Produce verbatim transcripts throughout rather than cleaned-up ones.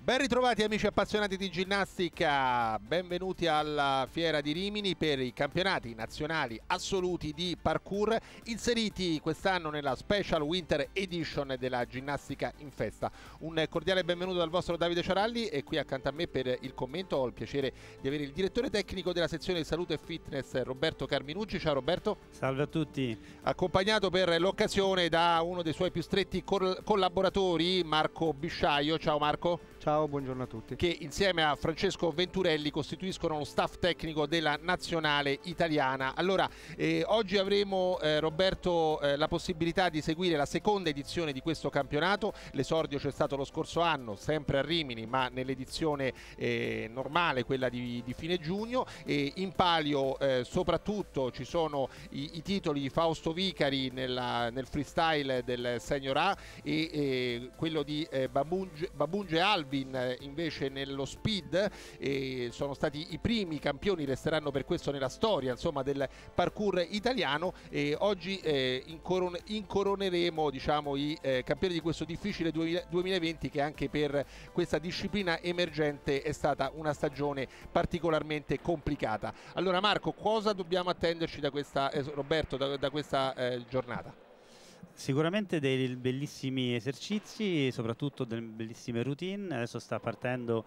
Ben ritrovati amici appassionati di ginnastica, benvenuti alla Fiera di Rimini per i campionati nazionali assoluti di parkour inseriti quest'anno nella Special Winter Edition della Ginnastica in Festa. Un cordiale benvenuto dal vostro Davide Ciaralli e qui accanto a me per il commento ho il piacere di avere il direttore tecnico della sezione salute e fitness Roberto Carminucci. Ciao Roberto. Salve a tutti. Accompagnato per l'occasione da uno dei suoi più stretti collaboratori, Marco Bisciaio. Ciao Marco. Ciao, buongiorno a tutti. Che insieme a Francesco Venturelli costituiscono lo staff tecnico della nazionale italiana. Allora, eh, oggi avremo, eh, Roberto, eh, la possibilità di seguire la seconda edizione di questo campionato. L'esordio c'è stato lo scorso anno, sempre a Rimini, ma nell'edizione eh, normale, quella di, di fine giugno. E in palio eh, soprattutto ci sono i, i titoli di Fausto Vicari nella, nel freestyle del Senior A e eh, quello di eh, Babunge, Babunge Albi invece nello speed. E sono stati i primi campioni, resteranno per questo nella storia insomma del parkour italiano, e oggi eh, incoron incoroneremo diciamo i eh, campioni di questo difficile duemilaventi, che anche per questa disciplina emergente è stata una stagione particolarmente complicata. Allora Marco, cosa dobbiamo attenderci da questa eh, Roberto da, da questa eh, giornata? Sicuramente dei bellissimi esercizi, soprattutto delle bellissime routine. Adesso sta partendo,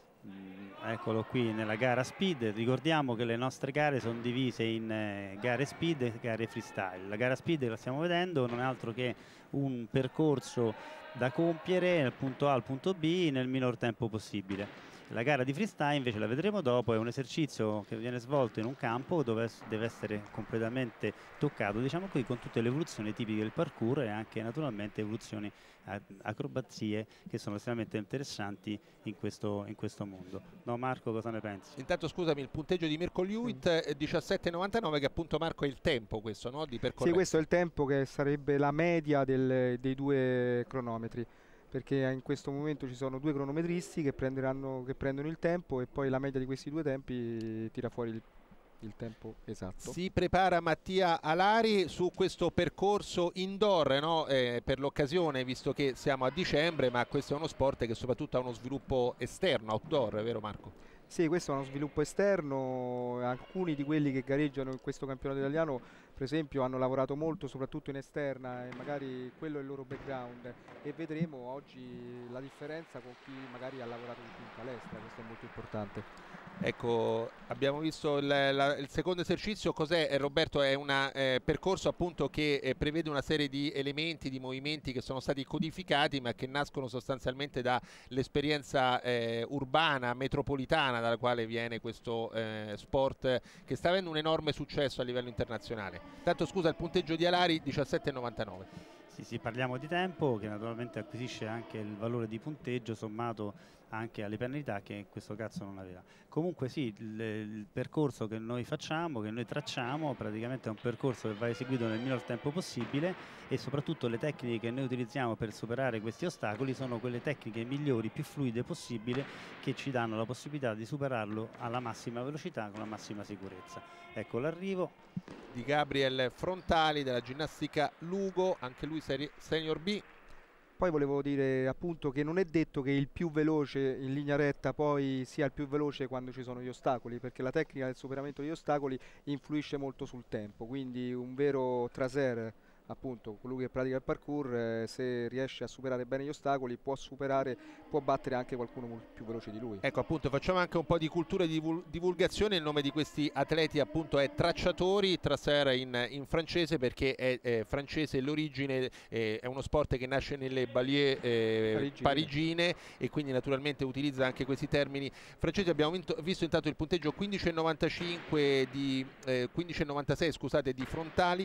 mh, eccolo qui, nella gara speed. Ricordiamo che le nostre gare sono divise in eh, gare speed e gare freestyle. La gara speed, che la stiamo vedendo, non è altro che un percorso da compiere dal punto A al punto B nel minor tempo possibile. La gara di freestyle invece la vedremo dopo, è un esercizio che viene svolto in un campo dove deve essere completamente toccato, diciamo qui, con tutte le evoluzioni tipiche del parkour e anche naturalmente evoluzioni, acrobazie che sono estremamente interessanti in questo, in questo mondo. No Marco, cosa ne pensi? Intanto scusami, il punteggio di Mirko Lewitt è diciassette e novantanove, che appunto Marco è il tempo questo, no? Di percorrenza. Sì, questo è il tempo che sarebbe la media del, dei due cronometri, perché in questo momento ci sono due cronometristi che, prenderanno, che prendono il tempo e poi la media di questi due tempi tira fuori il, il tempo esatto. Si prepara Mattia Alari su questo percorso indoor, no? eh, per l'occasione, visto che siamo a dicembre, ma questo è uno sport che soprattutto ha uno sviluppo esterno, outdoor, vero Marco? Sì, questo è uno sviluppo esterno. Alcuni di quelli che gareggiano in questo campionato italiano, per esempio, hanno lavorato molto soprattutto in esterna e magari quello è il loro background, e vedremo oggi la differenza con chi magari ha lavorato di più in palestra. Questo è molto importante. Ecco, abbiamo visto il, la, il secondo esercizio. Cos'è, Roberto? È un eh, percorso appunto che eh, prevede una serie di elementi, di movimenti che sono stati codificati ma che nascono sostanzialmente dall'esperienza eh, urbana, metropolitana, dalla quale viene questo eh, sport che sta avendo un enorme successo a livello internazionale. Tanto scusa, il punteggio di Alari diciassette e novantanove. Sì, sì, parliamo di tempo che naturalmente acquisisce anche il valore di punteggio sommato anche alle penalità che in questo caso non aveva. Comunque sì, il, il percorso che noi facciamo, che noi tracciamo, praticamente è un percorso che va eseguito nel minor tempo possibile, e soprattutto le tecniche che noi utilizziamo per superare questi ostacoli sono quelle tecniche migliori, più fluide possibile, che ci danno la possibilità di superarlo alla massima velocità con la massima sicurezza. Ecco l'arrivo di Gabriel Frontali della ginnastica Lugo, anche lui Senior B. Poi volevo dire appunto che non è detto che il più veloce in linea retta poi sia il più veloce quando ci sono gli ostacoli, perché la tecnica del superamento degli ostacoli influisce molto sul tempo, quindi un vero traser, appunto colui che pratica il parkour, eh, se riesce a superare bene gli ostacoli può superare, può battere anche qualcuno più veloce di lui. Ecco, appunto, facciamo anche un po' di cultura e di divul divulgazione. Il nome di questi atleti appunto è Tracciatori, tracer in, in francese, perché è, è francese l'origine, eh, è uno sport che nasce nelle banlieue eh, parigine. parigine e quindi naturalmente utilizza anche questi termini francesi. Abbiamo vinto, visto intanto il punteggio quindici e novantacinque di eh, quindici e novantasei, scusate, di Frontali.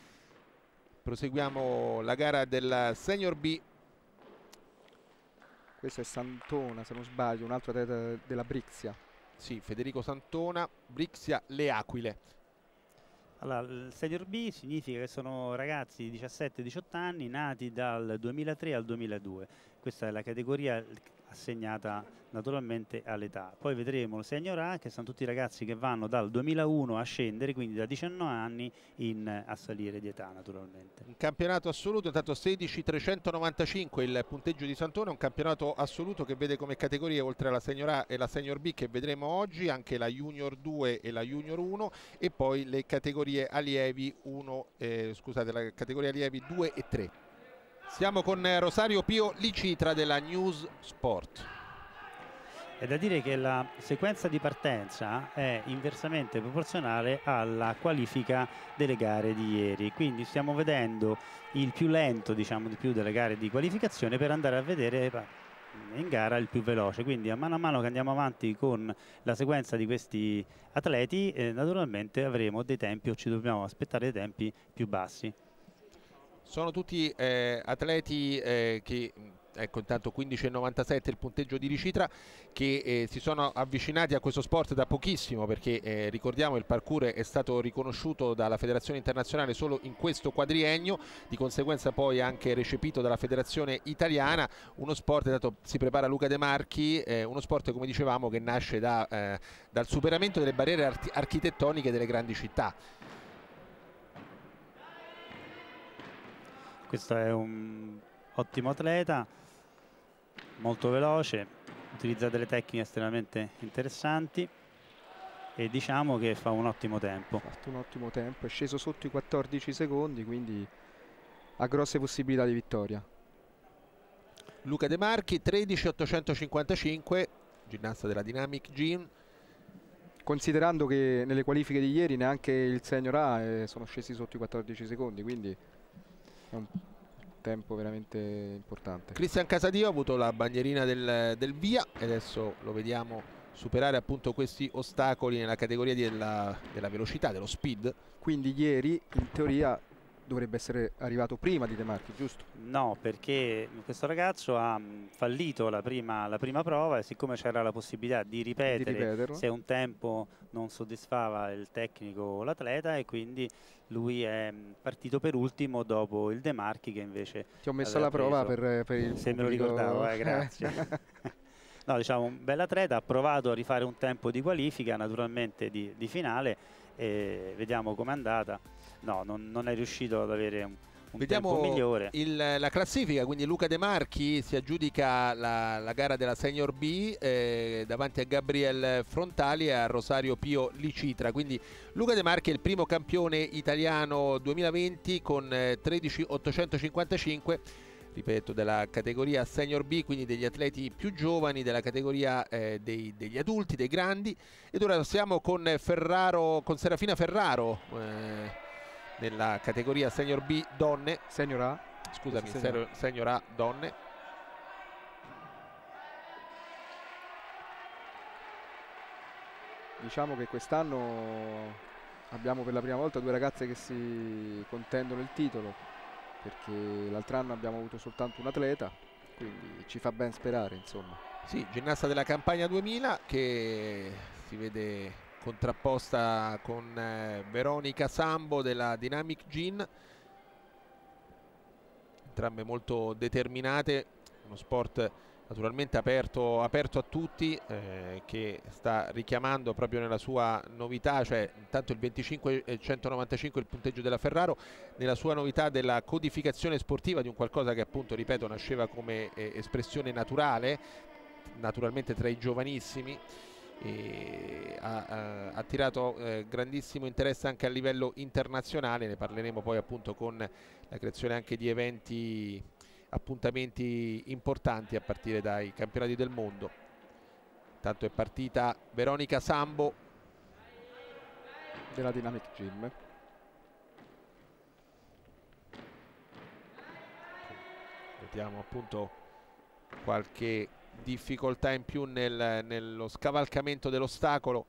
Proseguiamo la gara del Senior B. Questo è Santona, se non sbaglio, un altro atleta della Brixia. Sì, Federico Santona, Brixia Le Aquile. Allora, il Senior B significa che sono ragazzi di diciassette diciotto anni nati dal duemilatré al duemiladue. Questa è la categoria assegnata naturalmente all'età. Poi vedremo il Senior A, che sono tutti i ragazzi che vanno dal duemilauno a scendere, quindi da diciannove anni in, a salire di età naturalmente. Un campionato assoluto, intanto sedici trecentonovantacinque il punteggio di Sant'Ona, un campionato assoluto che vede come categorie, oltre alla Senior A e la Senior B che vedremo oggi, anche la Junior due e la Junior uno, e poi le categorie allievi uno, eh, scusate, la categoria allievi due e tre. Siamo con Rosario Pio Licitra della News Sport. È da dire che la sequenza di partenza è inversamente proporzionale alla qualifica delle gare di ieri, quindi stiamo vedendo il più lento, diciamo di più, delle gare di qualificazione per andare a vedere in gara il più veloce. Quindi a mano a mano che andiamo avanti con la sequenza di questi atleti, eh, naturalmente avremo dei tempi, o ci dobbiamo aspettare dei tempi più bassi. Sono tutti eh, atleti eh, che, ecco, intanto quindici e novantasette il punteggio di Licitra, che eh, si sono avvicinati a questo sport da pochissimo, perché eh, ricordiamo il parkour è stato riconosciuto dalla Federazione Internazionale solo in questo quadriennio, di conseguenza poi anche recepito dalla Federazione Italiana. Uno sport, dato si prepara Luca De Marchi, eh, uno sport, come dicevamo, che nasce da, eh, dal superamento delle barriere architettoniche delle grandi città. Questo è un ottimo atleta, molto veloce, utilizza delle tecniche estremamente interessanti e diciamo che fa un ottimo tempo. Ha fatto un ottimo tempo, è sceso sotto i quattordici secondi, quindi ha grosse possibilità di vittoria. Luca De Marchi, tredici ottocentocinquantacinque, ginnasta della Dynamic Gym. Considerando che nelle qualifiche di ieri neanche il Senior A eh, sono scesi sotto i quattordici secondi, quindi è un tempo veramente importante. Cristian Casadio ha avuto la bandierina del, del via e adesso lo vediamo superare appunto questi ostacoli nella categoria della, della velocità, dello speed. Quindi ieri in teoria dovrebbe essere arrivato prima di De Marchi, giusto? No, perché questo ragazzo ha fallito la prima, la prima prova, e siccome c'era la possibilità di ripetere di se un tempo non soddisfava il tecnico o l'atleta, e quindi lui è partito per ultimo dopo il De Marchi, che invece ti ho messo alla prova preso. per, per il se pubblico. Me lo ricordavo, eh, grazie. No, diciamo, un bel atleta, ha provato a rifare un tempo di qualifica, naturalmente di, di finale, e vediamo com'è andata. No, non, non è riuscito ad avere un, un Vediamo tempo migliore. Il, la classifica, quindi Luca De Marchi si aggiudica la, la gara della Senior B eh, davanti a Gabriel Frontali e a Rosario Pio Licitra. Quindi Luca De Marchi è il primo campione italiano duemilaventi con eh, tredici ottocentocinquantacinque, ripeto, della categoria Senior B, quindi degli atleti più giovani, della categoria eh, dei, degli adulti, dei grandi. Ed ora siamo con Ferraro, con Serafina Ferraro eh, nella categoria Senior B donne, Senior A, scusami, Senior. Senior A donne. Diciamo che quest'anno abbiamo per la prima volta due ragazze che si contendono il titolo, perché l'altro anno abbiamo avuto soltanto un atleta, quindi ci fa ben sperare, insomma. Sì, ginnasta della Campagna duemila, che si vede contrapposta con eh, Veronica Sambo della Dynamic Gym, entrambe molto determinate, uno sport naturalmente aperto, aperto a tutti, eh, che sta richiamando proprio nella sua novità, cioè intanto il venticinque centonovantacinque il punteggio della Ferraro, nella sua novità della codificazione sportiva di un qualcosa che appunto, ripeto, nasceva come eh, espressione naturale, naturalmente tra i giovanissimi. E ha, ha attirato eh, grandissimo interesse anche a livello internazionale. Ne parleremo poi appunto con la creazione anche di eventi, appuntamenti importanti a partire dai campionati del mondo. Intanto è partita Veronica Sambo della Dynamic Gym. Vediamo appunto qualche difficoltà in più nel, nello scavalcamento dell'ostacolo.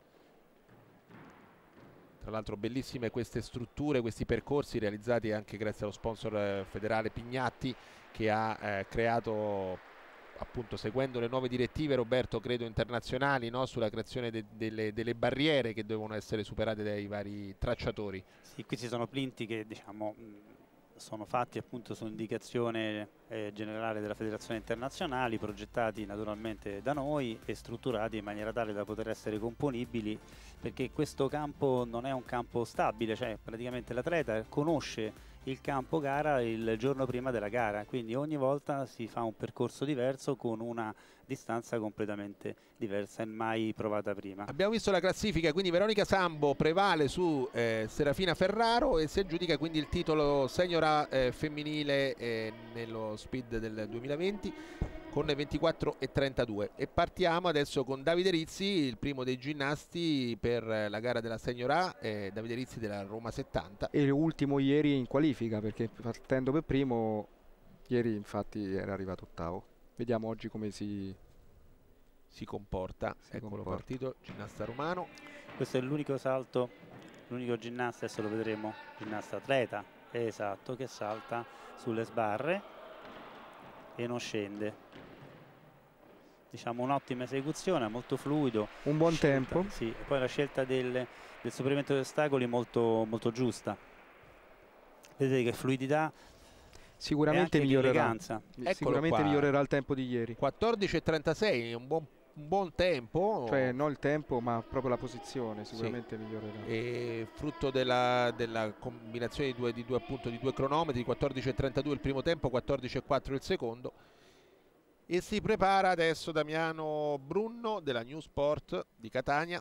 Tra l'altro bellissime queste strutture, questi percorsi realizzati anche grazie allo sponsor eh, federale Pignatti, che ha eh, creato, appunto seguendo le nuove direttive, Roberto, credo internazionali, no? Sulla creazione de delle, delle barriere che devono essere superate dai vari tracciatori. Sì, qui ci sono plinti che, diciamo, sono fatti appunto su indicazione eh, generale della Federazione Internazionale, progettati naturalmente da noi e strutturati in maniera tale da poter essere componibili, perché questo campo non è un campo stabile, cioè praticamente l'atleta conosce il campo gara il giorno prima della gara, quindi ogni volta si fa un percorso diverso con una distanza completamente diversa e mai provata prima. Abbiamo visto la classifica, quindi Veronica Sambo prevale su eh, Serafina Ferraro e si aggiudica quindi il titolo senior A eh, femminile eh, nello Speed del duemilaventi con ventiquattro e trentadue. E partiamo adesso con Davide Rizzi, il primo dei ginnasti per la gara della senior A, eh, Davide Rizzi della Roma settanta. E l'ultimo ieri in qualifica, perché partendo per primo ieri infatti era arrivato ottavo. Vediamo oggi come si, si comporta. Si Eccolo comporta. partito, ginnasta romano. Questo è l'unico salto, l'unico ginnasta, adesso lo vedremo, ginnasta atleta, esatto, che salta sulle sbarre e non scende. Diciamo un'ottima esecuzione, molto fluido. un buon Scelta, tempo. sì, e poi la scelta del, del superamento degli ostacoli molto, molto giusta. Vedete che fluidità Sicuramente e anche migliorerà. eleganza. Sicuramente qua. migliorerà il tempo di ieri. quattordici e trentasei, un buon, un buon tempo. Cioè non il tempo ma proprio la posizione, sicuramente Sì. migliorerà. E frutto della, della combinazione di due, di, due, appunto, di due cronometri, quattordici e trentadue il primo tempo, quattordici e quattro il secondo. E si prepara adesso Damiano Brunno della New Sport di Catania.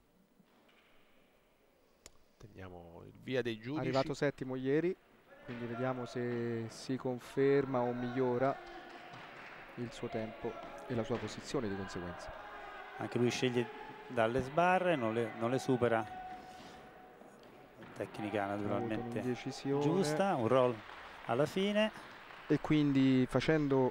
Teniamo il via dei giudici. Arrivato settimo ieri, quindi vediamo se si conferma o migliora il suo tempo e la sua posizione di conseguenza. Anche lui sceglie dalle sbarre, non le, non le supera. Tecnica naturalmente Un'indecisione. giusta, un roll alla fine. E quindi facendo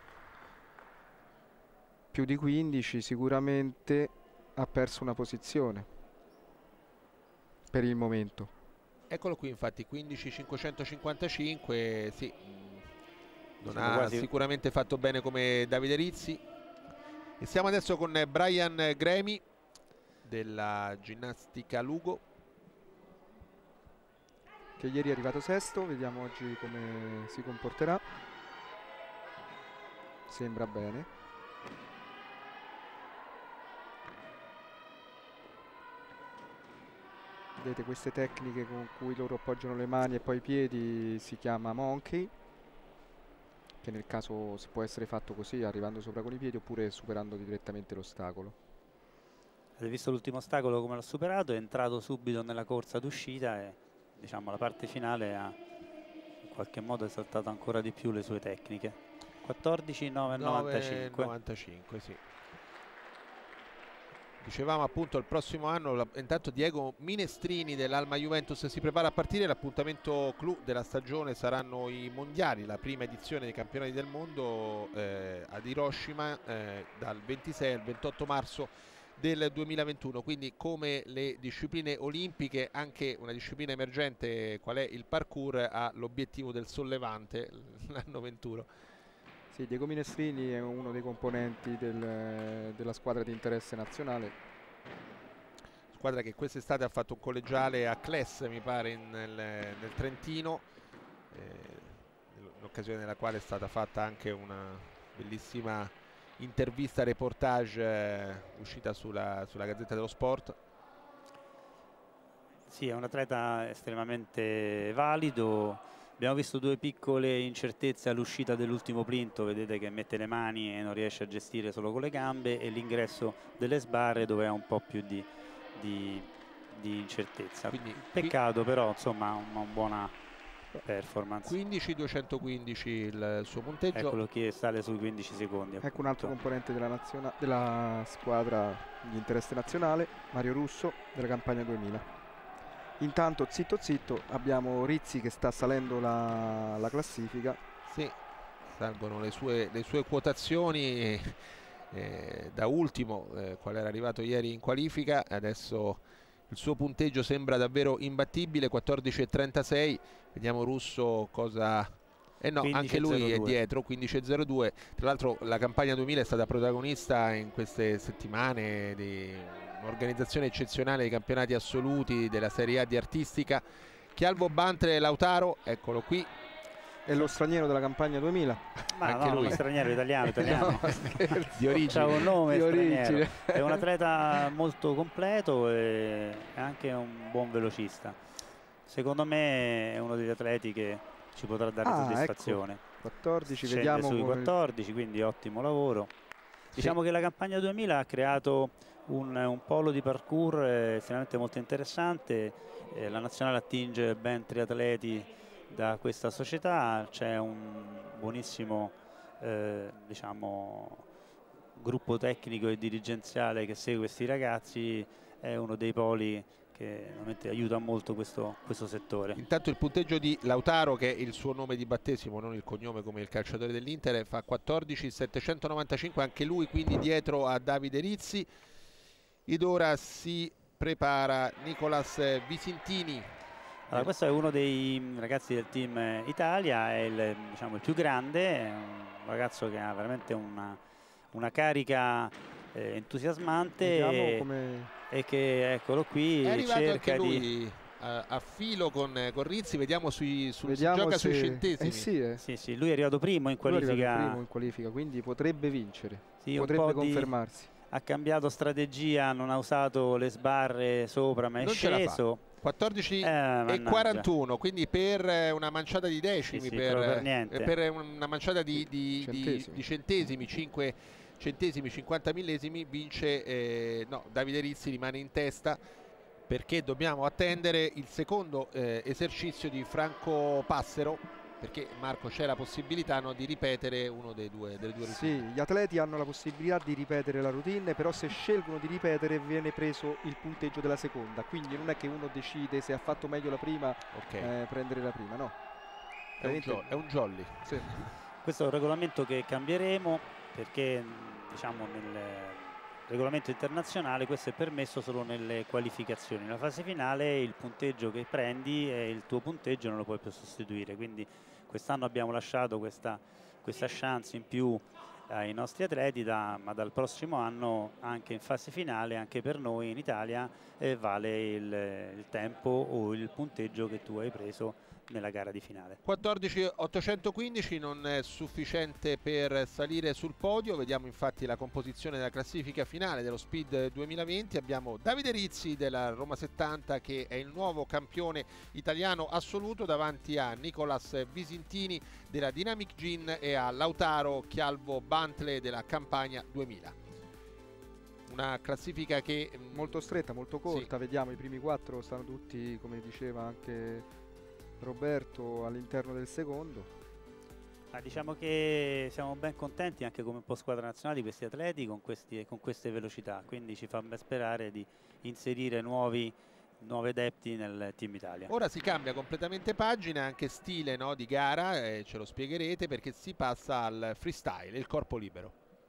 più di quindici sicuramente ha perso una posizione per il momento. Eccolo qui infatti, quindici cinquecentocinquantacinque, sì, non Siamo ha quasi- sicuramente fatto bene come Davide Rizzi. E siamo adesso con Brian Gremi della Ginnastica Lugo, Che ieri è arrivato sesto, vediamo oggi come si comporterà. Sembra bene. Vedete queste tecniche con cui loro appoggiano le mani e poi i piedi si chiama monkey, che nel caso si può essere fatto così, arrivando sopra con i piedi oppure superando direttamente l'ostacolo. Avete visto l'ultimo ostacolo come l'ha superato, è entrato subito nella corsa d'uscita e diciamo la parte finale ha in qualche modo esaltato ancora di più le sue tecniche. quattordici nove novantacinque. novantacinque, sì. Dicevamo appunto il prossimo anno, la, intanto Diego Minestrini dell'Alma Juventus si prepara a partire. L'appuntamento clou della stagione saranno i mondiali, la prima edizione dei campionati del mondo eh, ad Hiroshima eh, dal ventisei al ventotto marzo del duemilaventuno. Quindi come le discipline olimpiche, anche una disciplina emergente qual è il parkour ha l'obiettivo del sollevante l'anno ventuno. Sì, Diego Minestrini è uno dei componenti del, della squadra di interesse nazionale. Squadra che quest'estate ha fatto un collegiale a Cles, mi pare, in, nel, nel Trentino, eh, in occasione della quale è stata fatta anche una bellissima intervista reportage eh, uscita sulla, sulla Gazzetta dello Sport. Sì, è un atleta estremamente valido. Abbiamo visto due piccole incertezze all'uscita dell'ultimo plinto, vedete che mette le mani e non riesce a gestire solo con le gambe, e l'ingresso delle sbarre dove ha un po' più di, di, di incertezza. Quindi, Peccato però, insomma, una un buona performance. quindici duecentoquindici il suo punteggio. Eccolo che sale sui quindici secondi. Ecco un altro appunto. componente della, naziona- della squadra di interesse nazionale, Mario Russo della campagna duemila. Intanto zitto zitto abbiamo Rizzi che sta salendo la, la classifica. Sì, salgono le sue, le sue quotazioni. Eh, da ultimo, eh, qual era arrivato ieri in qualifica, adesso il suo punteggio sembra davvero imbattibile, quattordici e trentasei. Vediamo Russo cosa... Eh no, anche lui è dietro, quindici e zero due. Tra l'altro la campagna duemila è stata protagonista in queste settimane di un'organizzazione eccezionale dei campionati assoluti della Serie A di artistica. Chialvo Bantre Lautaro, eccolo qui, è lo straniero della campagna duemila. Ma anche no, lui. uno straniero italiano, italiano. No, scherzo. Di origine. C'ha un nome Di straniero. origine. È un atleta molto completo e è anche un buon velocista. Secondo me è uno degli atleti che ci potrà dare Ah, soddisfazione. ecco. quattordici, Scende vediamo sui come- quattordici, quindi ottimo lavoro. Diciamo che la campagna duemila ha creato un, un polo di parkour eh, estremamente molto interessante. Eh, la nazionale attinge ben tre atleti da questa società, c'è un buonissimo eh, diciamo, gruppo tecnico e dirigenziale che segue questi ragazzi, è uno dei poli che veramente aiuta molto questo, questo settore. Intanto il punteggio di Lautaro, che è il suo nome di battesimo, non il cognome come il calciatore dell'Inter, fa quattordici settecentonovantacinque, anche lui quindi dietro a Davide Rizzi. Ed ora si prepara Nicolas Visintini. Allora, questo è uno dei ragazzi del team Italia, è il, diciamo, il più grande, è un ragazzo che ha veramente una, una carica eh, entusiasmante Vediamo e, come... e che, eccolo qui, È arrivato cerca anche lui di... a, a filo con, con Rizzi, vediamo sui, sul, Vediamo si gioca se... sui centesimi. Eh sì, eh. Sì, sì, lui è arrivato primo in Lui è arrivato qualifica. primo in qualifica, quindi potrebbe vincere, Sì, un potrebbe po' di- confermarsi. ha cambiato strategia, non ha usato le sbarre sopra ma è Non ce la fa. sceso. quattordici Eh, e mannaggia. quarantuno, quindi per eh, una manciata di decimi, Sì, sì, per, proprio per eh, niente. per una manciata di, di- di- Centesimi. di centesimi, cinque centesimi, cinquanta millesimi, vince eh, no, Davide Rizzi rimane in testa, perché dobbiamo attendere il secondo eh, esercizio di Franco Passero, perché Marco c'è la possibilità, no, di ripetere uno dei due, delle due routine. Sì, gli atleti hanno la possibilità di ripetere la routine, però se scelgono di ripetere viene preso il punteggio della seconda, quindi non è che uno decide se ha fatto meglio la prima Ok. eh, prendere la prima, no. È un, jo- è un jolly. Sì. Questo è un regolamento che cambieremo perché mh, diciamo nel regolamento internazionale questo è permesso solo nelle qualificazioni. Nella fase finale il punteggio che prendi e il tuo punteggio non lo puoi più sostituire, quindi quest'anno abbiamo lasciato questa, questa chance in più ai nostri atleti, da, ma dal prossimo anno anche in fase finale, anche per noi in Italia, eh, vale il, il tempo o il punteggio che tu hai preso nella gara di finale. quattordici ottocentoquindici non è sufficiente per salire sul podio. Vediamo infatti la composizione della classifica finale dello Speed duemilaventi. Abbiamo Davide Rizzi della Roma settanta, che è il nuovo campione italiano assoluto, davanti a Nicolas Visintini della Dynamic Gin e a Lautaro Chialvo Bantle della Campagna duemila. Una classifica che Molto stretta, molto corta, Sì. vediamo i primi quattro stanno tutti, come diceva anche Roberto, all'interno del secondo. Ma diciamo che siamo ben contenti anche come un po' squadra nazionale di questi atleti con, questi, con queste velocità, quindi ci fa ben sperare di inserire nuovi, nuovi adepti nel Team Italia. ora si cambia completamente pagina, anche stile, no, di gara, eh, ce lo spiegherete, perché si passa al freestyle, il corpo libero.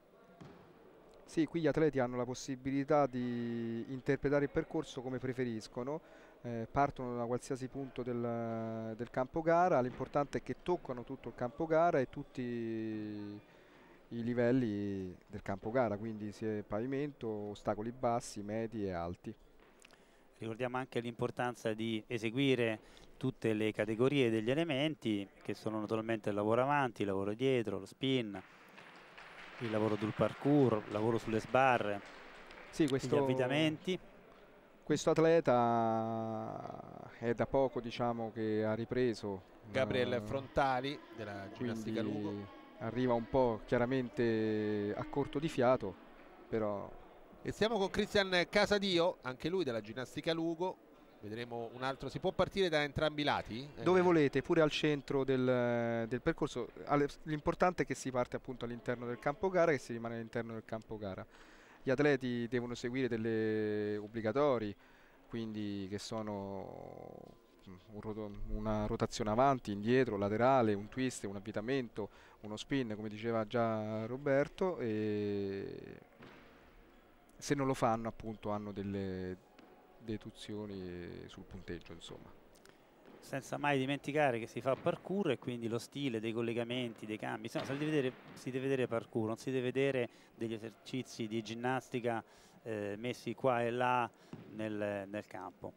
Sì, qui gli atleti hanno la possibilità di interpretare il percorso come preferiscono, eh, partono da qualsiasi punto del, del campo gara, l'importante è che toccano tutto il campo gara e tutti i livelli del campo gara, quindi sia pavimento, ostacoli bassi, medi e alti. Ricordiamo anche l'importanza di eseguire tutte le categorie degli elementi, che sono naturalmente il lavoro avanti, il lavoro dietro, lo spin, il lavoro sul parkour, il lavoro sulle sbarre, Sì, gli questo, avvitamenti. questo atleta è da poco, diciamo, che ha ripreso. Gabriel eh, Frontali della Ginnastica quindi Lugo. arriva un po' chiaramente a corto di fiato, però E stiamo con Cristian Casadio, anche lui della Ginnastica Lugo. Vedremo un altro, si può partire da entrambi i lati? dove Eh, volete, pure al centro del, del percorso. Ale- L'importante è che si parte appunto all'interno del campo gara e che si rimane all'interno del campo gara. Gli atleti devono seguire delle obbligatori, quindi che sono un roto- una rotazione avanti, indietro, laterale, un twist, un avvitamento, uno spin, come diceva già Roberto, e se non lo fanno appunto hanno delle deduzioni sul punteggio, insomma. Senza mai dimenticare che si fa parkour e quindi lo stile dei collegamenti, dei cambi, insomma, si deve vedere, si deve vedere parkour, non si deve vedere degli esercizi di ginnastica eh, messi qua e là nel, nel campo.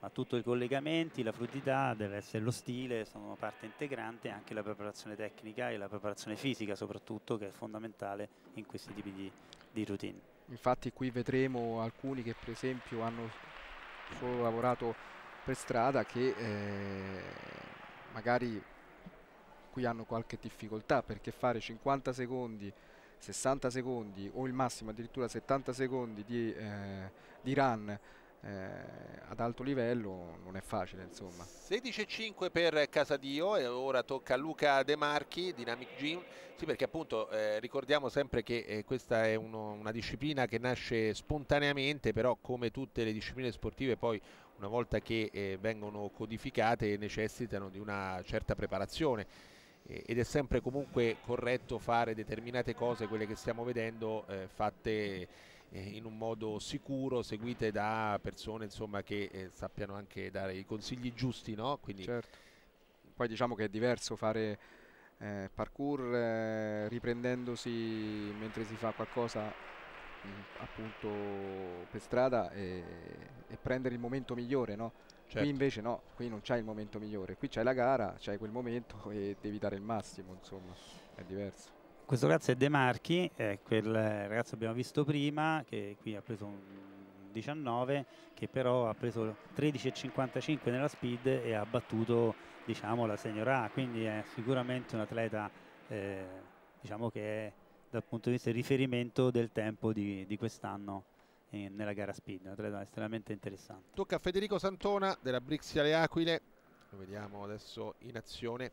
ma tutto i collegamenti, la fluidità deve essere lo stile, sono parte integrante, anche la preparazione tecnica e la preparazione fisica soprattutto, che è fondamentale in questi tipi di, di routine. Infatti qui vedremo alcuni che per esempio hanno solo lavorato per strada, che eh, magari qui hanno qualche difficoltà, perché fare cinquanta secondi, sessanta secondi o il massimo addirittura settanta secondi di, eh, di run Eh, ad alto livello non è facile, insomma. sedici e cinque per Casadio e ora tocca a Luca De Marchi, Dynamic Gym. Sì, perché appunto eh, ricordiamo sempre che eh, questa è uno, una disciplina che nasce spontaneamente, però come tutte le discipline sportive poi una volta che eh, vengono codificate necessitano di una certa preparazione eh, ed è sempre comunque corretto fare determinate cose, quelle che stiamo vedendo, eh, fatte in un modo sicuro, seguite da persone insomma che eh, sappiano anche dare i consigli giusti, no? Quindi certo. Poi diciamo che è diverso fare eh, parkour eh, riprendendosi mentre si fa qualcosa mh, appunto per strada e, e prendere il momento migliore, no? certo. Qui invece no, qui non c'hai il momento migliore, qui c'hai la gara, c'hai quel momento e devi dare il massimo, insomma, è diverso. Questo ragazzo è De Marchi, è quel ragazzo che abbiamo visto prima, che qui ha preso un diciannove, che però ha preso tredici e cinquantacinque nella speed e ha battuto, diciamo, la Senior A, quindi è sicuramente un atleta eh, diciamo che è dal punto di vista di riferimento del tempo di, di quest'anno nella gara speed, un atleta estremamente interessante. Tocca a Federico Santona della Brixia Le Aquile, lo vediamo adesso in azione.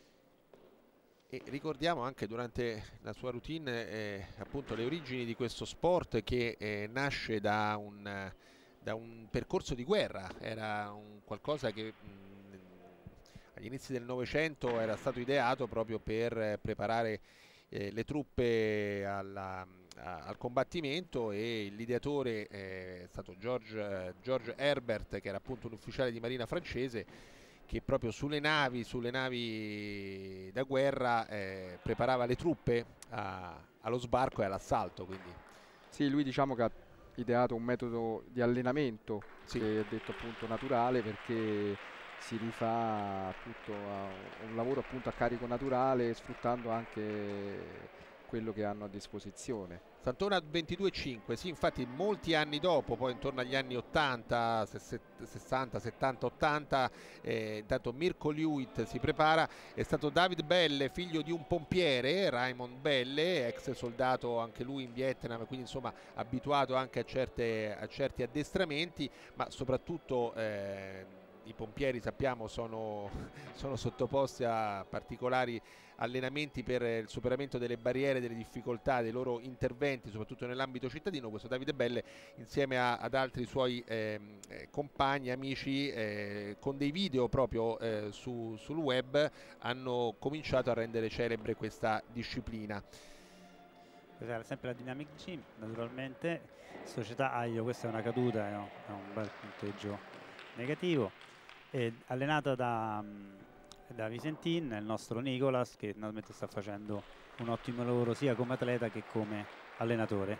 E ricordiamo anche durante la sua routine eh, appunto le origini di questo sport che eh, nasce da un, da un percorso di guerra, era un qualcosa che mh, agli inizi del Novecento era stato ideato proprio per preparare eh, le truppe alla, a, al combattimento, e l'ideatore eh, è stato George, eh, George Herbert, che era appunto un ufficiale di marina francese, che proprio sulle navi, sulle navi da guerra eh, preparava le truppe a, allo sbarco e all'assalto. Quindi. Sì, lui diciamo che ha ideato un metodo di allenamento sì. che è detto appunto naturale, perché si rifà tutto a un lavoro appunto a carico naturale, sfruttando anche quello che hanno a disposizione. Santona ventidue e cinque, sì, infatti molti anni dopo, poi intorno agli anni ottanta, sessanta, settanta, ottanta, eh, intanto Mirko Lewitt si prepara, è stato David Belle, figlio di un pompiere, Raymond Belle, ex soldato anche lui in Vietnam, quindi insomma abituato anche a, certe, a certi addestramenti, ma soprattutto eh, i pompieri sappiamo sono, sono sottoposti a particolari allenamenti per il superamento delle barriere, delle difficoltà, dei loro interventi, soprattutto nell'ambito cittadino. Questo Davide Belle insieme a, ad altri suoi eh, compagni, amici, eh, con dei video proprio eh, su, sul web hanno cominciato a rendere celebre questa disciplina. Questa era sempre la Dynamic Gym, naturalmente. Società Aglio, questa è una caduta, è un, è un bel punteggio negativo. È allenata da... da Visentin, il nostro Nicolas, che naturalmente sta facendo un ottimo lavoro sia come atleta che come allenatore.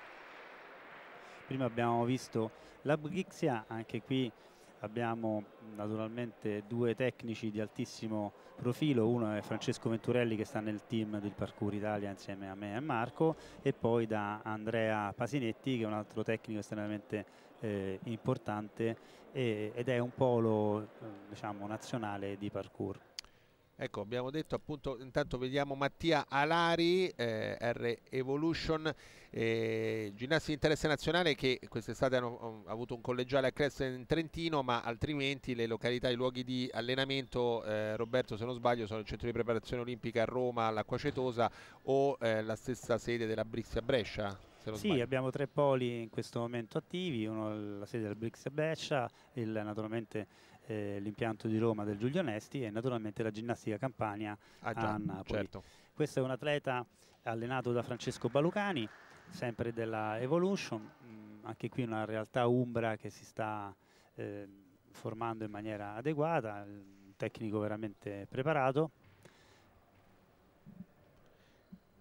Prima abbiamo visto la Brixia, anche qui abbiamo naturalmente due tecnici di altissimo profilo, uno è Francesco Venturelli che sta nel team del Parkour Italia insieme a me e a Marco, e poi da Andrea Pasinetti, che è un altro tecnico estremamente eh, importante e, ed è un polo eh, diciamo nazionale di parkour. Ecco, abbiamo detto appunto, intanto vediamo Mattia Alari, eh, R Evolution, eh, ginnasti di interesse nazionale che quest'estate hanno avuto un collegiale a Cresta in Trentino, ma altrimenti le località, i luoghi di allenamento, eh, Roberto se non sbaglio, sono il centro di preparazione olimpica a Roma, all'Acqua Cetosa, o eh, la stessa sede della Brixia Brescia? Sì, sbaglio. Abbiamo tre poli in questo momento attivi, uno la sede del Brixia Brescia, il, naturalmente eh, l'impianto di Roma del Giulio Onesti e naturalmente la ginnastica Campania ah, già, a Napoli. Certo. Questo è un atleta allenato da Francesco Balucani, sempre della Evolution, mh, anche qui una realtà umbra che si sta eh, formando in maniera adeguata, un tecnico veramente preparato.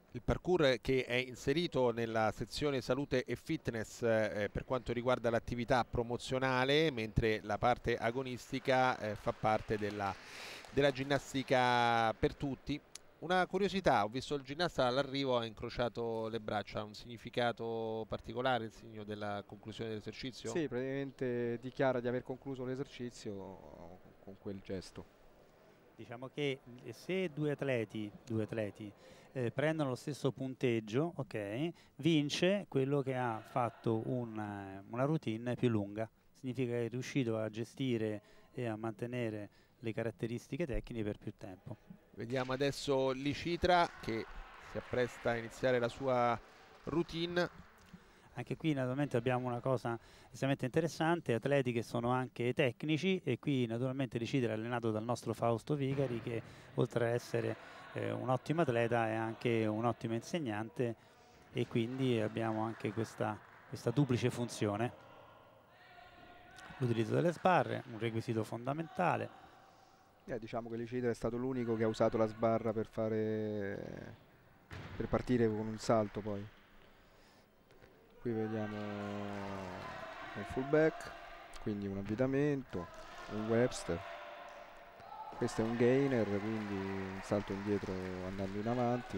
Il parkour che è inserito nella sezione salute e fitness eh, per quanto riguarda l'attività promozionale, mentre la parte agonistica eh, fa parte della, della ginnastica per tutti. Una curiosità, ho visto il ginnasta all'arrivo ha incrociato le braccia, ha un significato particolare il segno della conclusione dell'esercizio? Sì, praticamente dichiara di aver concluso l'esercizio con quel gesto. Diciamo che se due atleti, due atleti eh, prendono lo stesso punteggio, ok, vince quello che ha fatto una, una routine più lunga. Significa che è riuscito a gestire e a mantenere le caratteristiche tecniche per più tempo. Vediamo adesso Licitra che si appresta a iniziare la sua routine. Anche qui naturalmente abbiamo una cosa estremamente interessante, atleti che sono anche tecnici, e qui naturalmente Licitra è allenato dal nostro Fausto Vicari, che oltre ad essere eh, un ottimo atleta è anche un ottimo insegnante, e quindi abbiamo anche questa, questa duplice funzione. L'utilizzo delle sbarre, un requisito fondamentale. Eh, diciamo che Licitra è stato l'unico che ha usato la sbarra per fare per partire con un salto poi. Qui vediamo un fullback, quindi un avvitamento, un Webster. Questo è un gainer, quindi un salto indietro andando in avanti.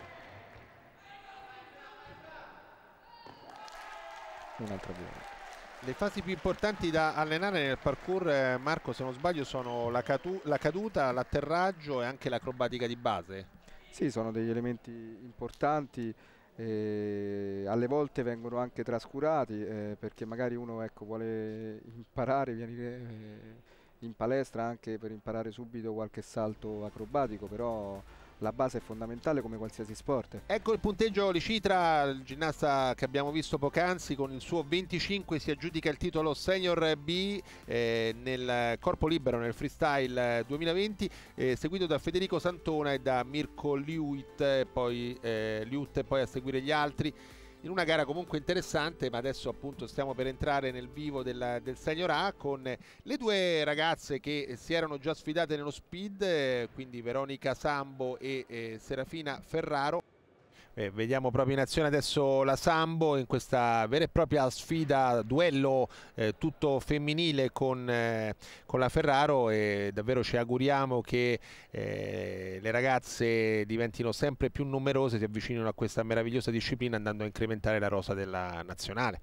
Un'altra avvitamento. Le fasi più importanti da allenare nel parkour, eh, Marco, se non sbaglio, sono la, la caduta, l'atterraggio e anche l'acrobatica di base. Sì, sono degli elementi importanti. Eh, alle volte vengono anche trascurati eh, perché magari uno ecco, vuole imparare, viene eh, in palestra anche per imparare subito qualche salto acrobatico, però la base è fondamentale come qualsiasi sport. Ecco il punteggio Licitra, il ginnasta che abbiamo visto poc'anzi con il suo venticinque si aggiudica il titolo Senior B eh, nel corpo libero nel freestyle duemilaventi, eh, seguito da Federico Santona e da Mirko Liut, poi, eh, Liut e poi a seguire gli altri. In una gara comunque interessante, ma adesso appunto stiamo per entrare nel vivo del, del Senior A con le due ragazze che si erano già sfidate nello speed, eh, quindi Veronica Sambo e eh, Serafina Ferraro. Eh, vediamo proprio in azione adesso la Sambo in questa vera e propria sfida, duello eh, tutto femminile con, eh, con la Ferraro, e davvero ci auguriamo che eh, le ragazze diventino sempre più numerose, si avvicinino a questa meravigliosa disciplina andando a incrementare la rosa della nazionale.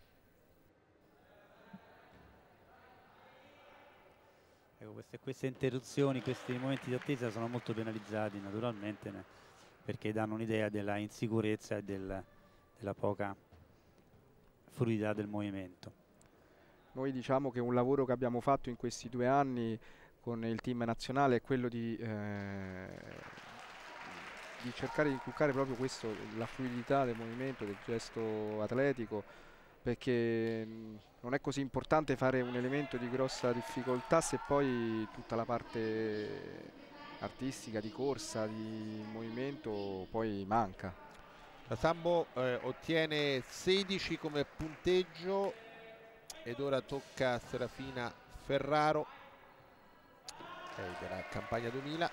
Ecco, queste, queste interruzioni, questi momenti di attesa sono molto penalizzati naturalmente, né? Perché danno un'idea della insicurezza e del, della poca fluidità del movimento. Noi diciamo che un lavoro che abbiamo fatto in questi due anni con il team nazionale è quello di, eh, di cercare di inculcare proprio questo, la fluidità del movimento, del gesto atletico, perché mh, non è così importante fare un elemento di grossa difficoltà se poi tutta la parte artistica, di corsa, di movimento poi manca. La Sambo eh, ottiene sedici come punteggio ed ora tocca a Serafina Ferraro eh, della campagna duemila.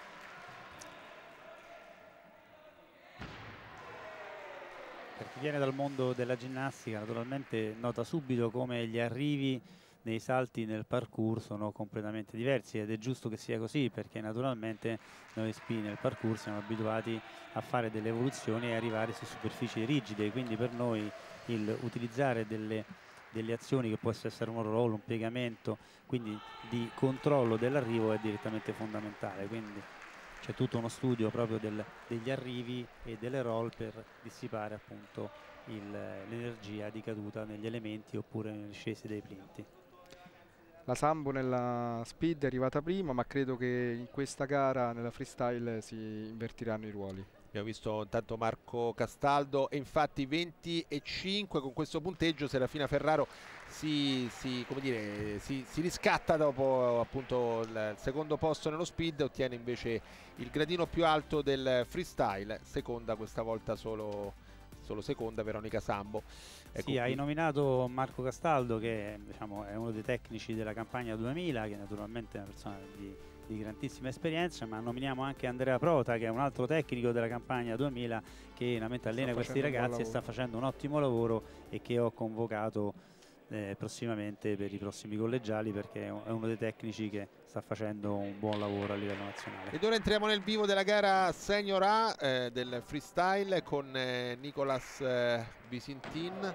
Per chi viene dal mondo della ginnastica naturalmente nota subito come gli arrivi nei salti nel parkour sono completamente diversi, ed è giusto che sia così, perché naturalmente noi spi nel parkour siamo abituati a fare delle evoluzioni e arrivare su superfici rigide, quindi per noi il utilizzare delle, delle azioni che può essere un roll, un piegamento, quindi di controllo dell'arrivo, è direttamente fondamentale. Quindi c'è tutto uno studio proprio del, degli arrivi e delle roll per dissipare appunto l'energia di caduta negli elementi oppure nelle scese dei plinti. La Sambo nella speed è arrivata prima, ma credo che in questa gara nella freestyle si invertiranno i ruoli. Abbiamo visto intanto Marco Castaldo e infatti venti e cinque con questo punteggio Serafina Ferraro si, si, come dire, si, si riscatta dopo appunto il secondo posto nello speed, ottiene invece il gradino più alto del freestyle, seconda questa volta solo, solo seconda Veronica Sambo. Ecco, sì, hai nominato Marco Castaldo che diciamo, è uno dei tecnici della campagna duemila, che naturalmente è una persona di di grandissima esperienza, ma nominiamo anche Andrea Prota, che è un altro tecnico della campagna duemila, che veramente allena questi ragazzi e sta facendo un ottimo lavoro, e che ho convocato eh, prossimamente per i prossimi collegiali, perché è uno dei tecnici che sta facendo un buon lavoro a livello nazionale. Ed ora entriamo nel vivo della gara Senior A eh, del freestyle con eh, Nicolas eh, Visintin.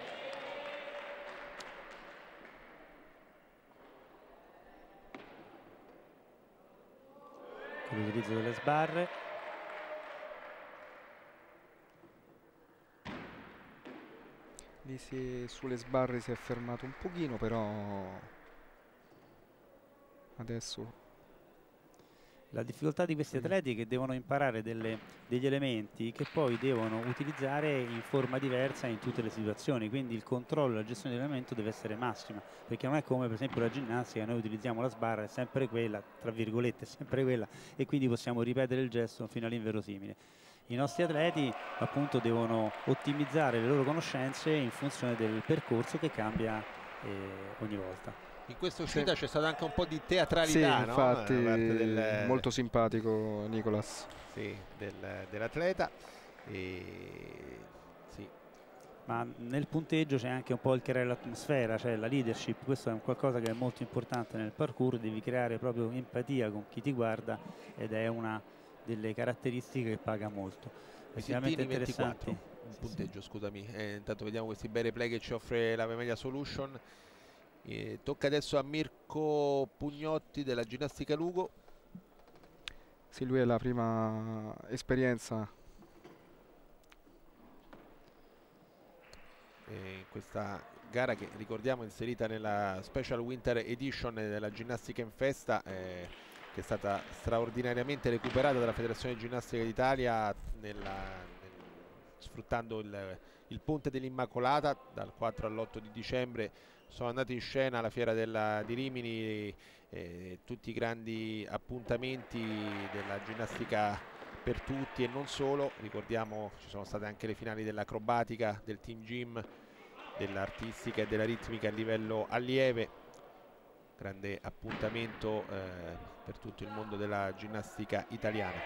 Con l'utilizzo delle sbarre. Lì si, sulle sbarre si è fermato un pochino, però adesso la difficoltà di questi atleti è che devono imparare delle, degli elementi che poi devono utilizzare in forma diversa in tutte le situazioni, quindi il controllo e la gestione dell'elemento deve essere massima, perché non è come per esempio la ginnastica, noi utilizziamo la sbarra, è sempre quella, tra virgolette, è sempre quella, e quindi possiamo ripetere il gesto fino all'inverosimile. I nostri atleti appunto devono ottimizzare le loro conoscenze in funzione del percorso che cambia eh, ogni volta. In questa uscita c'è stata anche un po' di teatralità, sì, no? infatti, del, molto simpatico Nicolas. Sì, del, dell'atleta. E... Sì. Ma nel punteggio c'è anche un po' il creare l'atmosfera, cioè la leadership. Questo è un qualcosa che è molto importante nel parkour, devi creare proprio empatia con chi ti guarda, ed è una delle caratteristiche che paga molto. Estremamente interessanti. Un punteggio, sì, scusami. Eh, intanto vediamo questi bei replay che ci offre la Media Solution. Eh, tocca adesso a Mirko Pugnotti della Ginnastica Lugo. Sì, lui è la prima esperienza eh, in questa gara, che ricordiamo inserita nella Special Winter Edition della Ginnastica in Festa, eh, che è stata straordinariamente recuperata dalla Federazione Ginnastica d'Italia sfruttando il, il Ponte dell'Immacolata. Dal quattro all'otto di dicembre sono andati in scena alla Fiera della, di Rimini eh, tutti i grandi appuntamenti della ginnastica per tutti e non solo. Ricordiamo, ci sono state anche le finali dell'acrobatica, del team gym, dell'artistica e della ritmica a livello allieve. Grande appuntamento eh, per tutto il mondo della ginnastica italiana.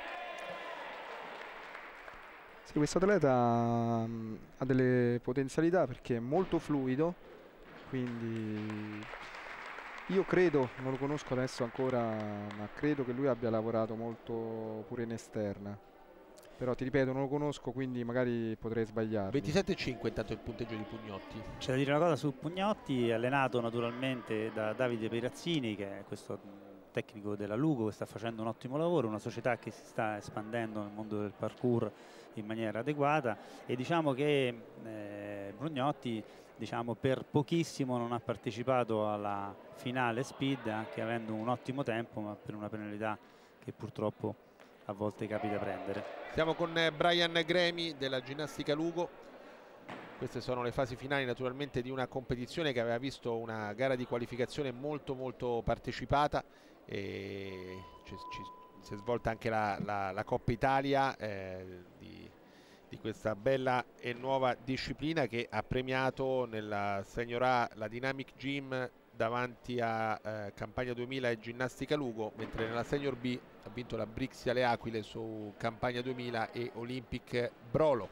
Sì, questo atleta um, ha delle potenzialità perché è molto fluido, quindi io credo, non lo conosco adesso ancora, ma credo che lui abbia lavorato molto pure in esterna. Però ti ripeto, non lo conosco, quindi magari potrei sbagliare. ventisette e cinque intanto il punteggio di Pugnotti. C'è da dire una cosa su Pugnotti, allenato naturalmente da Davide Perazzini, che è questo tecnico della Lugo, che sta facendo un ottimo lavoro, una società che si sta espandendo nel mondo del parkour in maniera adeguata, e diciamo che eh, Pugnotti diciamo per pochissimo non ha partecipato alla finale speed, anche avendo un ottimo tempo, ma per una penalità che purtroppo a volte capita prendere. Siamo con eh, Brian Gremi della Ginnastica Lugo. Queste sono le fasi finali naturalmente di una competizione che aveva visto una gara di qualificazione molto molto partecipata, e ci, ci, si è svolta anche la, la, la Coppa Italia eh, di, di questa bella e nuova disciplina, che ha premiato nella Senior A la Dynamic Gym davanti a eh, Campagna duemila e Ginnastica Lugo, mentre nella Senior B ha vinto la Brixia Le Aquile su Campagna duemila e Olympic Brolo.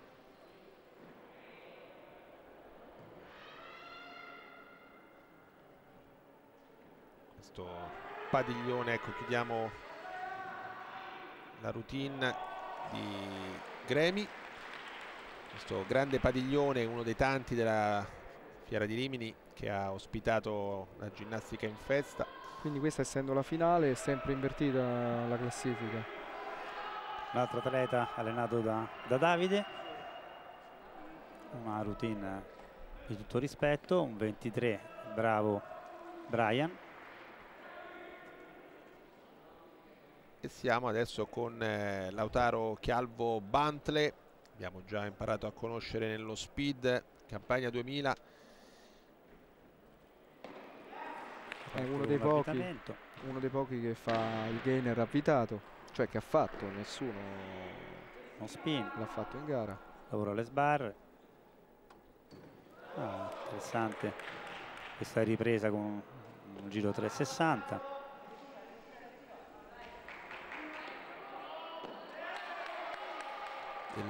Questo padiglione, ecco, chiudiamo la routine di Gremi. Questo grande padiglione, uno dei tanti della Fiera di Rimini, che ha ospitato la Ginnastica in Festa. Quindi questa, essendo la finale, è sempre invertita la classifica. L'altro atleta allenato da, da Davide, una routine di tutto rispetto, un ventitré, bravo Brian. E siamo adesso con eh, Lautaro Chialvo Bantle, abbiamo già imparato a conoscere nello speed Campagna duemila. È uno dei pochi, uno dei pochi che fa il gainer avvitato, cioè che ha fatto, nessuno non spin, l'ha fatto in gara. Lavora le sbarre. Ah, interessante questa ripresa con un giro trecentosessanta.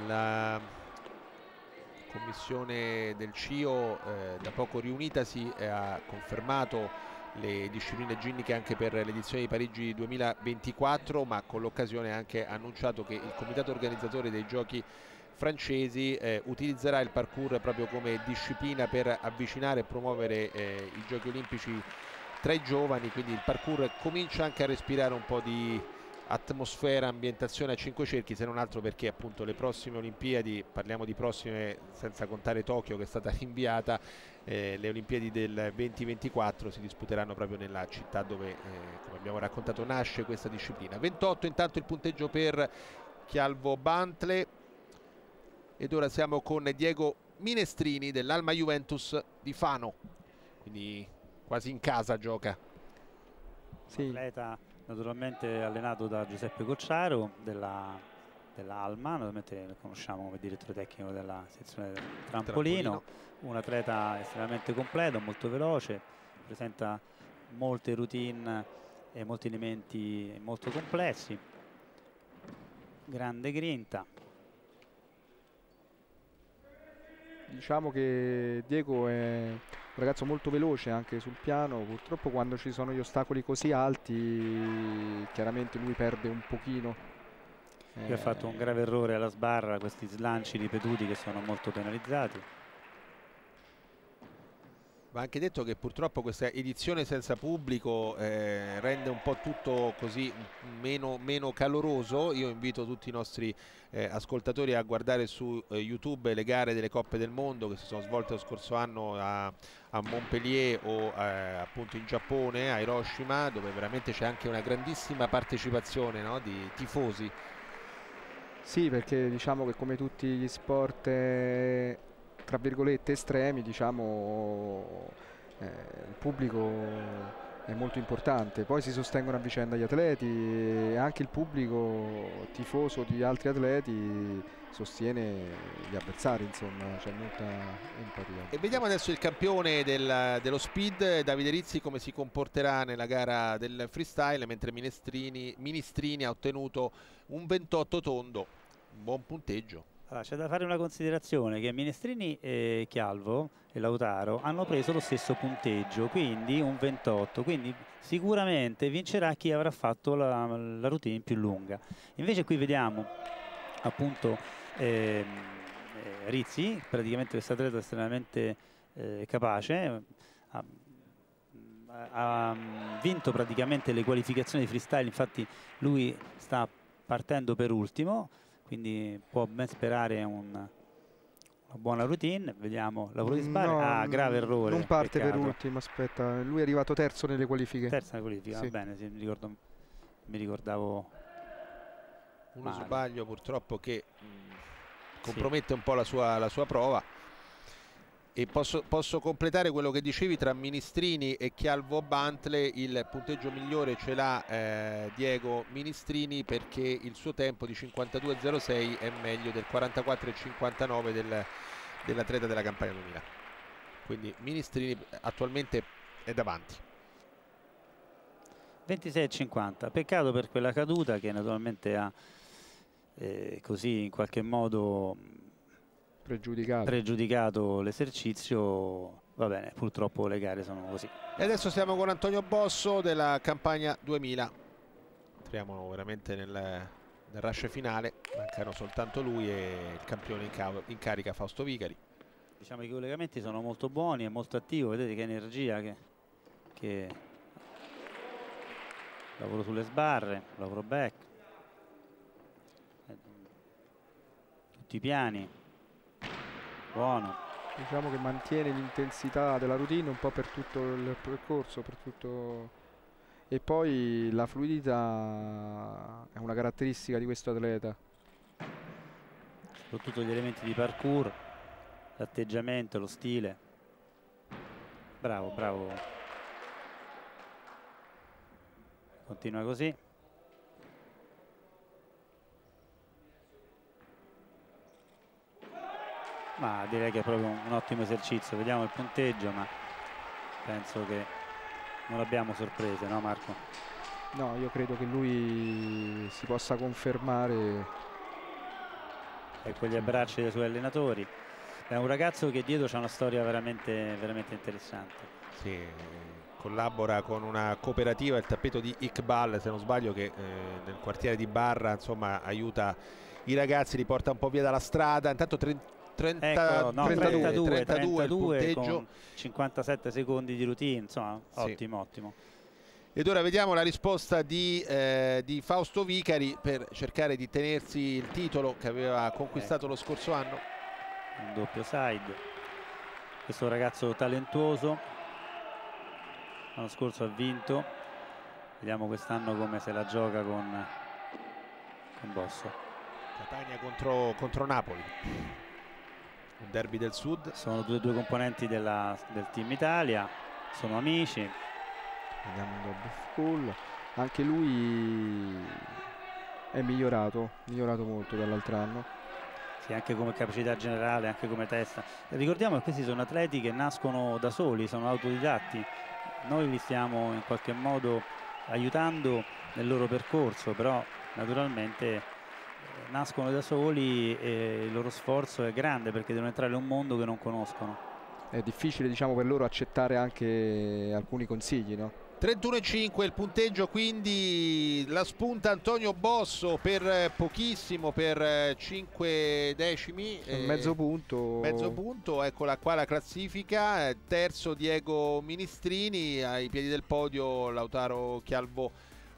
la commissione del C I O eh, da poco riunitasi eh, ha confermato le discipline ginniche anche per l'edizione di Parigi duemilaventiquattro, ma con l'occasione ha anche annunciato che il comitato organizzatore dei giochi francesi eh, utilizzerà il parkour proprio come disciplina per avvicinare e promuovere eh, i giochi olimpici tra i giovani, quindi il parkour comincia anche a respirare un po' di atmosfera, ambientazione a cinque cerchi, se non altro perché appunto le prossime Olimpiadi, parliamo di prossime senza contare Tokyo che è stata rinviata, eh, le Olimpiadi del duemilaventiquattro si disputeranno proprio nella città dove, eh, come abbiamo raccontato, nasce questa disciplina. ventotto intanto il punteggio per Chialvo Bantle, ed ora siamo con Diego Minestrini dell'Alma Juventus di Fano, quindi quasi in casa gioca. Sì. Atleta naturalmente allenato da Giuseppe Cocciaro della, dell'Alma, naturalmente lo conosciamo come direttore tecnico della sezione del trampolino, trampolino. Un atleta estremamente completo, molto veloce, presenta molte routine e molti elementi molto complessi, grande grinta. Diciamo che Diego è un ragazzo molto veloce anche sul piano, purtroppo quando ci sono gli ostacoli così alti chiaramente lui perde un pochino. Qui eh. ha fatto un grave errore alla sbarra, questi slanci ripetuti che sono molto penalizzati. Va anche detto che purtroppo questa edizione senza pubblico eh, rende un po' tutto così meno, meno caloroso. Io invito tutti i nostri eh, ascoltatori a guardare su eh, YouTube le gare delle Coppe del Mondo che si sono svolte lo scorso anno a, a Montpellier o eh, appunto in Giappone, a Hiroshima, dove veramente c'è anche una grandissima partecipazione, no, di tifosi. Sì, perché diciamo che come tutti gli sport eh, tra virgolette estremi, diciamo eh, il pubblico è molto importante, poi si sostengono a vicenda gli atleti e anche il pubblico tifoso di altri atleti sostiene gli avversari, insomma c'è molta empatia. E vediamo adesso il campione del, dello speed, Davide Rizzi, come si comporterà nella gara del freestyle, mentre Minestrini, Ministrini ha ottenuto un ventotto tondo, un buon punteggio. Allora, c'è da fare una considerazione che Minestrini e Chialvo e Lautaro hanno preso lo stesso punteggio, quindi un ventotto, quindi sicuramente vincerà chi avrà fatto la, la routine più lunga. Invece qui vediamo appunto eh, eh, Rizzi, praticamente questo atleta estremamente eh, capace, ha, ha vinto praticamente le qualificazioni di freestyle, infatti lui sta partendo per ultimo, quindi può ben sperare un, una buona routine. Vediamo lavoro di sbarra. No, ah, grave errore, non parte peccato. per ultimo, aspetta, lui è arrivato terzo nelle qualifiche. Terza qualifica, sì. Va bene, sì, mi, ricordo, mi ricordavo uno male. Sbaglio purtroppo che mh, compromette sì. un po' la sua, la sua prova. E posso, posso completare quello che dicevi, tra Ministrini e Chialvo Bantle il punteggio migliore ce l'ha eh, Diego Ministrini, perché il suo tempo di cinquantadue virgola zero sei è meglio del quarantaquattro virgola cinquantanove del, dell'atleta della campagna duemila. Quindi Ministrini attualmente è davanti. ventisei virgola cinquanta, peccato per quella caduta che naturalmente ha eh, così in qualche modo pregiudicato, pregiudicato l'esercizio. Va bene, purtroppo le gare sono così. E adesso siamo con Antonio Bosso della campagna duemila. Entriamo veramente nel, nel rush finale, mancano soltanto lui e il campione in, ca in carica Fausto Vicari. Diciamo che i collegamenti sono molto buoni, è molto attivo, vedete che energia, che, che... lavoro sulle sbarre, lavoro back, tutti i piani. Buono. Diciamo che mantiene l'intensità della routine un po' per tutto il percorso, per tutto... e poi la fluidità è una caratteristica di questo atleta. Soprattutto gli elementi di parkour, l'atteggiamento, lo stile. Bravo, bravo. Continua così. Ma direi che è proprio un, un ottimo esercizio. Vediamo il punteggio, ma penso che non abbiamo sorprese, no Marco? No, io credo che lui si possa confermare. e con gli abbracci dei suoi allenatori. È un ragazzo che dietro c'ha una storia veramente, veramente interessante. Sì, collabora con una cooperativa, il tappeto di Iqbal, se non sbaglio, che eh, nel quartiere di Barra, insomma, aiuta i ragazzi, li porta un po' via dalla strada. Intanto trenta, ecco, no, trentadue, trentadue, trentadue il punteggio. con cinquantasette secondi di routine, insomma, sì. ottimo, ottimo. Ed ora vediamo la risposta di, eh, di Fausto Vicari per cercare di tenersi il titolo che aveva conquistato ecco. lo scorso anno. Un doppio side. Questo ragazzo talentuoso, l'anno scorso ha vinto, vediamo quest'anno come se la gioca con, con Bosso. Catania contro, contro Napoli, un derby del sud. Sono due, due componenti della, del team Italia, sono amici. Vediamo un double full, anche lui è migliorato, migliorato molto dall'altro anno. Sì, anche come capacità generale, anche come testa. Ricordiamo che questi sono atleti che nascono da soli, sono autodidatti. Noi li stiamo in qualche modo aiutando nel loro percorso, però naturalmente nascono da soli e il loro sforzo è grande perché devono entrare in un mondo che non conoscono. È difficile, diciamo, per loro accettare anche alcuni consigli, no? trentuno e cinque il punteggio, quindi la spunta Antonio Bosso per pochissimo, per cinque decimi, eh, mezzo punto mezzo punto. Eccola qua la classifica. Terzo Diego Ministrini, ai piedi del podio Lautaro Chialvo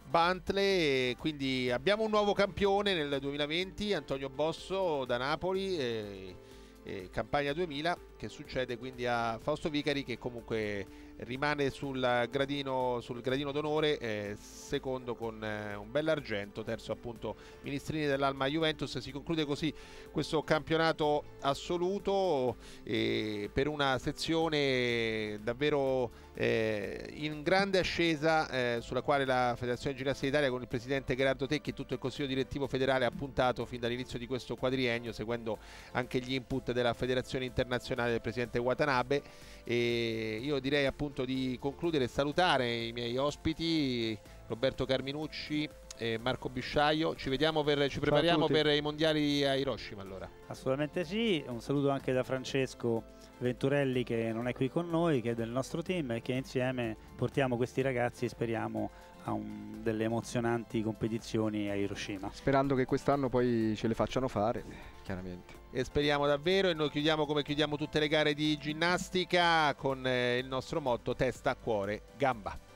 Bantle. Quindi abbiamo un nuovo campione nel duemilaventi, Antonio Bosso da Napoli, e, e Campagna duemila, che succede quindi a Fausto Vicari, che comunque rimane sul gradino, sul gradino d'onore, eh, secondo con eh, un bell'argento, terzo appunto Ministrini dell'Alma Juventus. Si conclude così questo campionato assoluto, eh, per una sezione davvero eh, in grande ascesa, eh, sulla quale la Federazione Ginnastica d'Italia con il presidente Gerardo Tecchi e tutto il Consiglio Direttivo Federale ha puntato fin dall'inizio di questo quadriennio, seguendo anche gli input della Federazione Internazionale del presidente Watanabe. E io direi appunto di concludere e salutare i miei ospiti, Roberto Carminucci e Marco Bisciaio. Ci vediamo per, ci prepariamo per i mondiali a Hiroshima allora. Assolutamente sì, un saluto anche da Francesco Venturelli, che non è qui con noi, che è del nostro team, e che insieme portiamo questi ragazzi e speriamo a un, delle emozionanti competizioni a Hiroshima. Sperando che quest'anno poi ce le facciano fare, chiaramente. E speriamo davvero, e noi chiudiamo come chiudiamo tutte le gare di ginnastica con eh, il nostro motto: testa, cuore, gamba.